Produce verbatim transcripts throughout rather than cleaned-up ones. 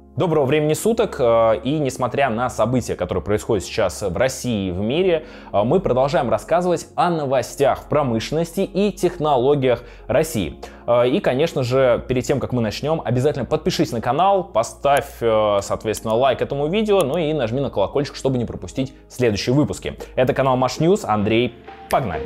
Доброго времени суток, и несмотря на события, которые происходят сейчас в России и в мире, мы продолжаем рассказывать о новостях в промышленности и технологиях России. И, конечно же, перед тем, как мы начнем, обязательно подпишись на канал, поставь, соответственно, лайк этому видео, ну и нажми на колокольчик, чтобы не пропустить следующие выпуски. Это канал Маш Ньюс, Андрей, погнали!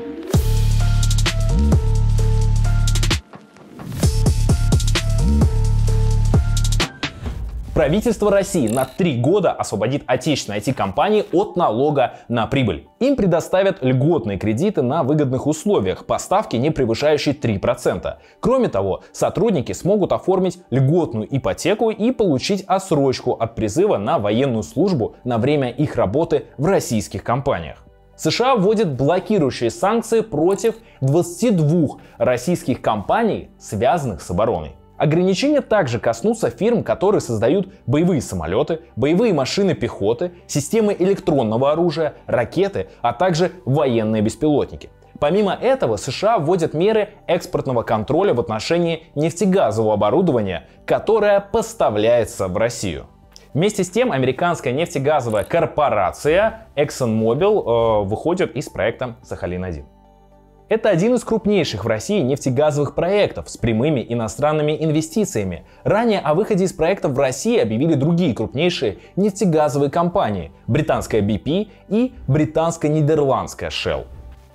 Правительство России на три года освободит отечественные ай ти-компании от налога на прибыль. Им предоставят льготные кредиты на выгодных условиях по ставке, не превышающей три процента. Кроме того, сотрудники смогут оформить льготную ипотеку и получить отсрочку от призыва на военную службу на время их работы в российских компаниях. США вводят блокирующие санкции против двадцати двух российских компаний, связанных с обороной. Ограничения также коснутся фирм, которые создают боевые самолеты, боевые машины пехоты, системы электронного оружия, ракеты, а также военные беспилотники. Помимо этого, США вводят меры экспортного контроля в отношении нефтегазового оборудования, которое поставляется в Россию. Вместе с тем, американская нефтегазовая корпорация ExxonMobil э, выходит из проекта Сахалин один. Это один из крупнейших в России нефтегазовых проектов с прямыми иностранными инвестициями. Ранее о выходе из проекта в России объявили другие крупнейшие нефтегазовые компании – британская би пи и британско-нидерландская Shell.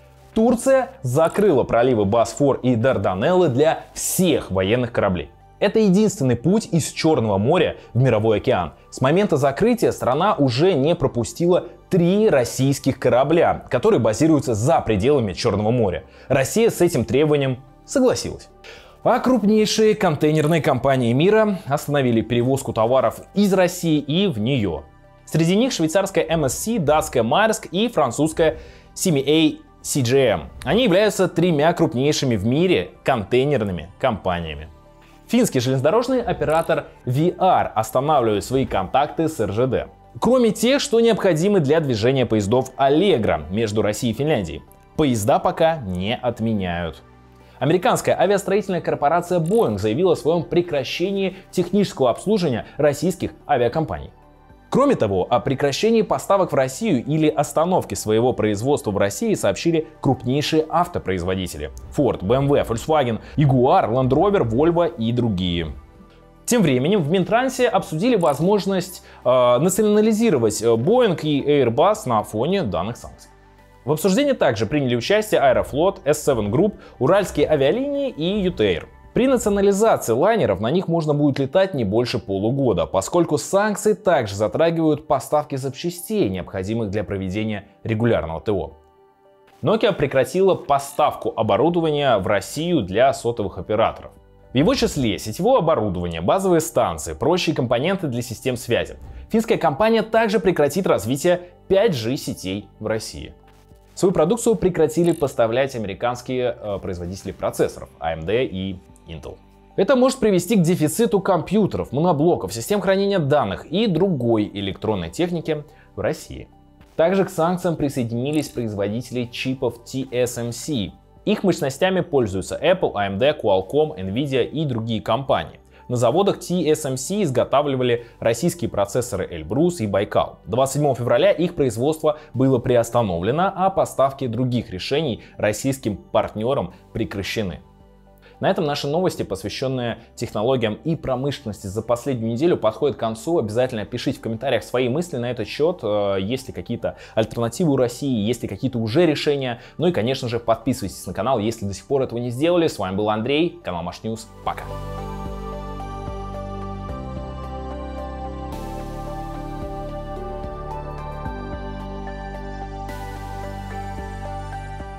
Турция закрыла проливы Босфор и Дарданеллы для всех военных кораблей. Это единственный путь из Черного моря в Мировой океан. С момента закрытия страна уже не пропустила три российских корабля, которые базируются за пределами Черного моря. Россия с этим требованием согласилась. А крупнейшие контейнерные компании мира остановили перевозку товаров из России и в нее. Среди них швейцарская эм эс си, датская Maersk и французская си эм эй си джи эм. Они являются тремя крупнейшими в мире контейнерными компаниями. Финский железнодорожный оператор ви ар останавливает свои контакты с эр жэ дэ. Кроме тех, что необходимы для движения поездов Allegro между Россией и Финляндией. Поезда пока не отменяют. Американская авиастроительная корпорация Boeing заявила о своем прекращении технического обслуживания российских авиакомпаний. Кроме того, о прекращении поставок в Россию или остановке своего производства в России сообщили крупнейшие автопроизводители – Ford, бэ эм вэ, Volkswagen, Jaguar, Land Rover, Volvo и другие. Тем временем в Минтрансе обсудили возможность э, национализировать Boeing и Airbus на фоне данных санкций. В обсуждении также приняли участие Аэрофлот, эс семь Group, Уральские авиалинии и ю тэ эр. При национализации лайнеров на них можно будет летать не больше полугода, поскольку санкции также затрагивают поставки запчастей, необходимых для проведения регулярного тэ о. Nokia прекратила поставку оборудования в Россию для сотовых операторов. В его числе сетевое оборудование, базовые станции, прочие компоненты для систем связи. Финская компания также прекратит развитие пять джи сетей в России. Свою продукцию прекратили поставлять американские э, производители процессоров эй эм ди и Intel. Это может привести к дефициту компьютеров, моноблоков, систем хранения данных и другой электронной техники в России. Также к санкциям присоединились производители чипов ти эс эм си. Их мощностями пользуются Apple, эй эм ди, Qualcomm, Nvidia и другие компании. На заводах ти эс эм си изготавливали российские процессоры Эльбрус и Байкал. двадцать седьмого февраля их производство было приостановлено, а поставки других решений российским партнерам прекращены. На этом наши новости, посвященные технологиям и промышленности за последнюю неделю, подходят к концу. Обязательно пишите в комментариях свои мысли на этот счет, есть ли какие-то альтернативы у России, есть ли какие-то уже решения. Ну и, конечно же, подписывайтесь на канал, если до сих пор этого не сделали. С вами был Андрей, канал Маш Ньюс. Пока!